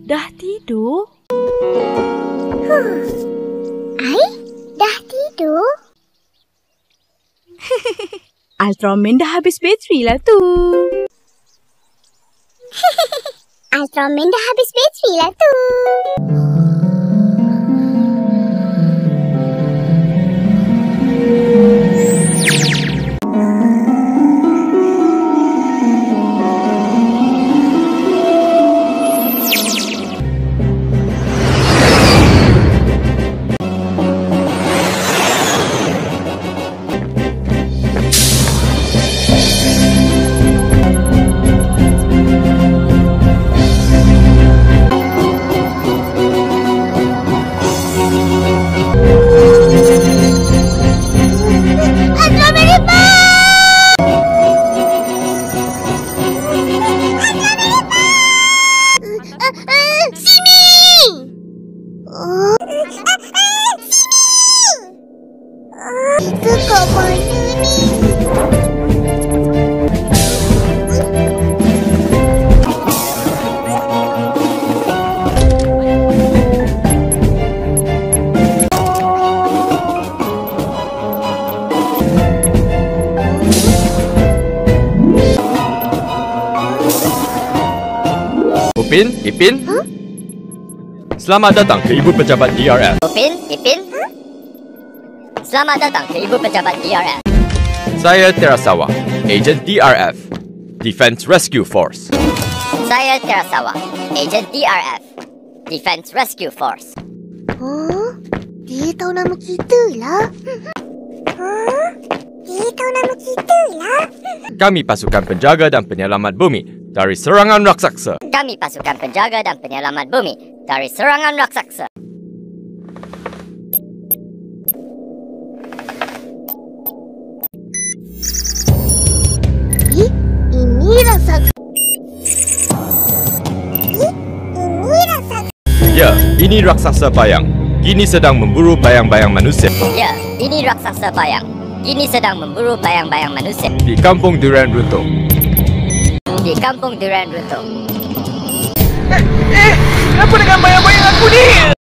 dah tidur? Ai, dah tidur? Ultraman dah habis bateri lah tu. Ultraman dah habis bateri lah tu. Upin, Ipin? Selamat datang ke Ibu Pejabat DRF. Upin, Ipin? Selamat datang ke Ibu Pejabat DRF. Saya Terasawa, Agent DRF, Defense Rescue Force. Saya Terasawa, Agent DRF, Defense Rescue Force. Oh, dia tahu nama kita lah. Dia tahu nama kita lah. Kami pasukan penjaga dan penyelamat bumi dari serangan raksasa. Kami pasukan penjaga dan penyelamat bumi dari serangan raksasa. Ini raksasa. Ya, ini raksasa Bayang. Kini sedang memburu bayang-bayang manusia. Ya, ini raksasa Bayang. Kini sedang memburu bayang-bayang manusia. Di Kampung Durian Runtuh. Di Kampung Durian Runtuh. Kenapa dengan bayang-bayang aku ni?